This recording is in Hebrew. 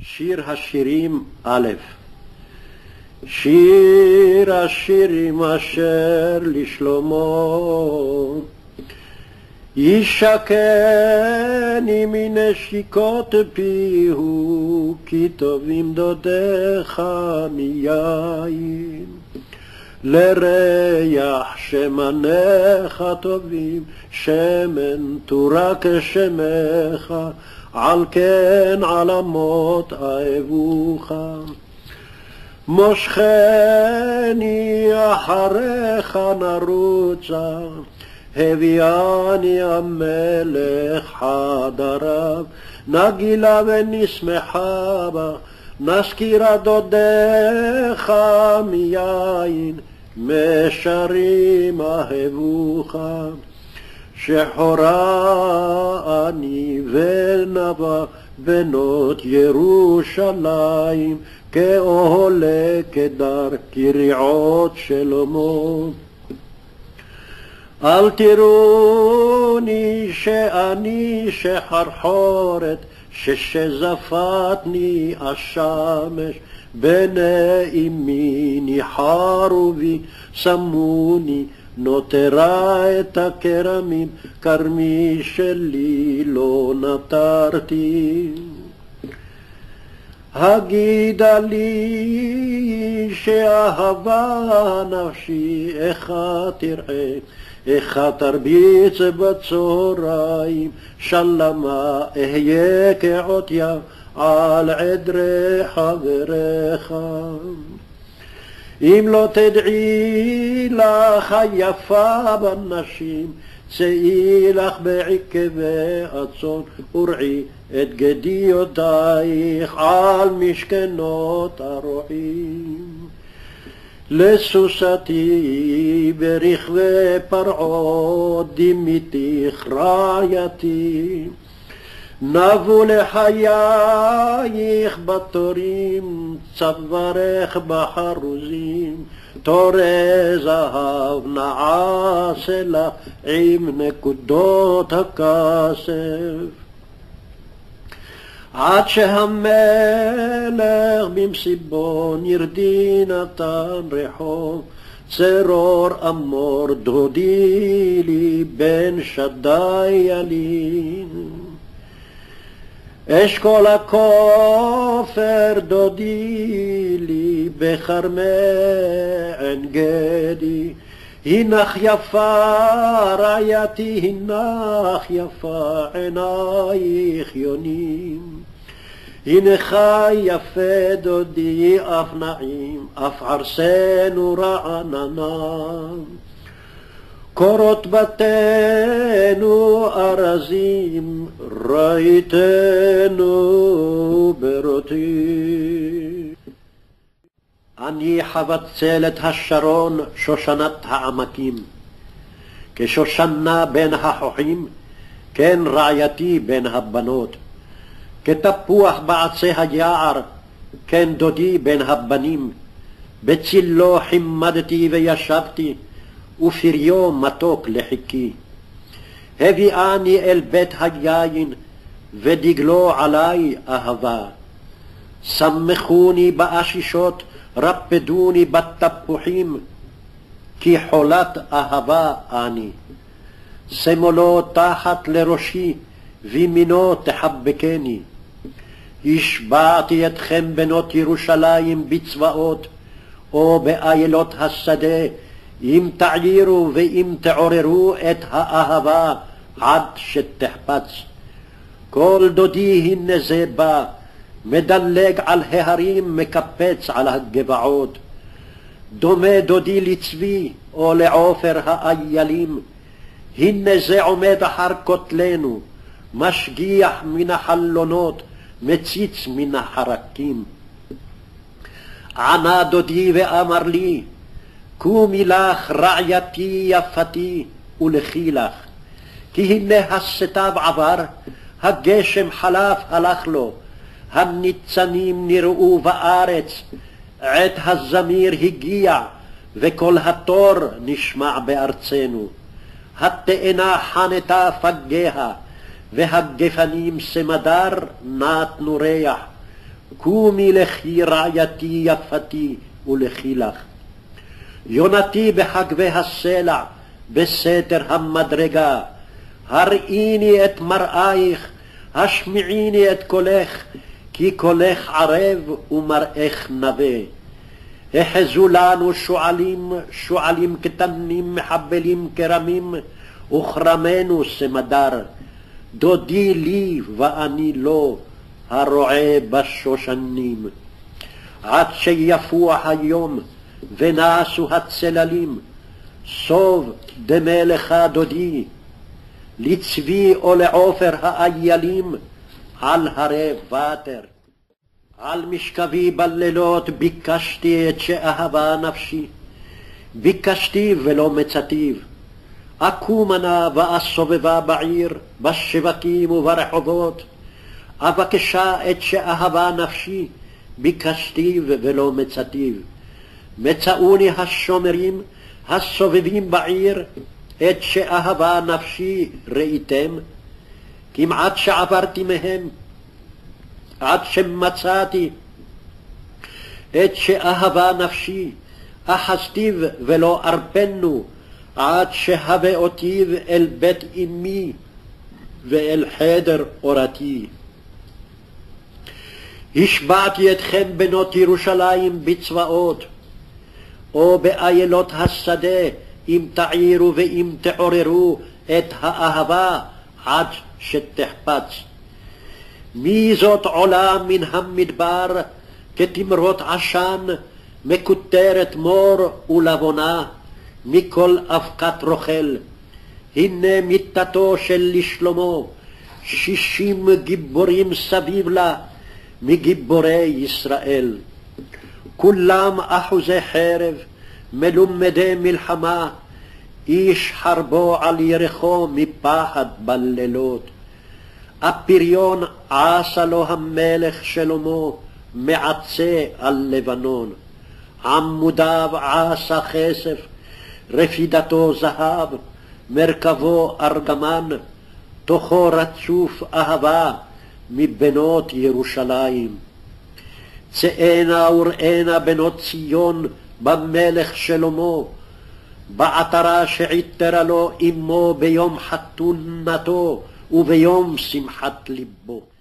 שיר השירים א'. שיר השירים אשר לשלמה, ישקני מנשיקות פיהו, כי טובים דודיך מיין. לריח שמניך טובים, שמן תורה כשמך, על כן עלמות אהבוך. מושכני אחריך נרוצה, הביאני המלך חדריו, נגילה ונשמחה בה, נזכירה דודיך מיין, משרים אהבוך. שחורה אני ונבה בנות ירושלים, כאוהלה כדר קריעות שלמה. אל תראוני שאני שחרחורת, ששזפתני השמש, בני אמי ניחרו בי, שמוני נותרה את הכרמים, כרמי שלי לא נטרתי. הגידה לי שאהבה נפשי, איך תראה, איך תרביץ בצהריים, שלמה אהיה כעוטיה על עדרי חבריך. אם לא תדעי לך היפה בנשים, צאי לך בעקבי הצאן, ורעי את גדיותייך על משכנות הרועים. לסוסתי ברכבי פרעות, דימיתיך רעייתי. נבו לחייך בתורים, צווארך בחרוזים, תורי זהב נעשה לך עם נקודות הכסף. עד שהמלך במסיבון ירדי נתן רחוב, צרור אמור דודי לי בן שדי ילין. אשכול הכופר דודי לי בכרמי עין גדי, הנך יפה רעייתי, הנך יפה עינייך יונים. הנך יפה דודי אף נעים, אף ערסנו רעננה. קורות בתינו ארזים, ראיתנו ברותי. אני חבצלת השרון, שושנת העמקים. כשושנה בין החוחים, כן רעייתי בין הבנות. כתפוח בעצי היער, כן דודי בין הבנים. בצילו חימדתי וישבתי, ופריו מתוק לחיקי. הביאני אל בית היין, ודגלו עלי אהבה. שמחוני באשישות, רפדוני בתפוחים, כי חולת אהבה אני. שמאלו תחת לראשי, וימינו תחבקני. השבעתי אתכם בנות ירושלים בצבאות, או באיילות השדה, אם תעירו ואם תעוררו את האהבה עד שתחפץ. כל דודי הנה זה בא, מדלג על ההרים, מקפץ על הגבעות. דומה דודי לצבי או לעופר האיילים, הנה זה עומד אחר כותלנו, משגיח מן החלונות, מציץ מן החרקים. ענה דודי ואמר לי, קומי לך רעייתי יפתי ולכי לך, כי הנה הסתיו עבר, הגשם חלף הלך לו, הניצנים נראו בארץ, עת הזמיר הגיע, וכל התור נשמע בארצנו. התאנה חנתה פגיה, והגפנים סמדר נתנו ריח, קומי לכי רעייתי יפתי ולכי לך. יונתי בחגבי הסלע, בסתר המדרגה, הראיני את מראייך, השמיעיני את קולך, כי קולך ערב ומראך נווה. החזו לנו שועלים, שועלים קטנים, מחבלים כרמים, וכרמנו סמדר. דודי לי ואני לו, הרועה בשושנים. עד שיפוח היום ונעשו הצללים, סוב דמה לך דודי, לצבי או לעופר האיילים, על הרי ותר. על משכבי בלילות ביקשתי את שאהבה נפשי, ביקשתי ולא מצאתיו. אקומה נא ואסובבה בעיר, בשווקים וברחובות, אבקשה את שאהבה נפשי, ביקשתי ולא מצאתיו. מצאוני השומרים הסובבים בעיר, את שאהבה נפשי ראיתם, כמעט שעברתי מהם, עד שמצאתי את שאהבה נפשי, אחזתיו ולא ארפנו, עד שהבא אותיו אל בית אמי ואל חדר אורתי. השבעתי אתכם בנות ירושלים בצבאות, או באיילות השדה, אם תעירו ואם תעוררו את האהבה עד שתחפץ. מי זאת עולה מן המדבר כתמרות עשן, מקוטרת מור ולבונה, מכל אבקת רוכל. הנה מיתתו של לשלמה, 60 גיבורים סביב לה, מגיבורי ישראל. כולם אחוזי חרב, מלומדי מלחמה, איש חרבו על ירחו מפחד בלילות. הפריון עשה לו המלך שלמה, מעצה על לבנון. עמודיו עשה כסף, רפידתו זהב, מרכבו ארגמן, תוכו רצוף אהבה מבנות ירושלים. צאנה וראנה בנות ציון במלך שלמה, בעטרה שעיטרה לו אמו ביום חתונתו וביום שמחת ליבו.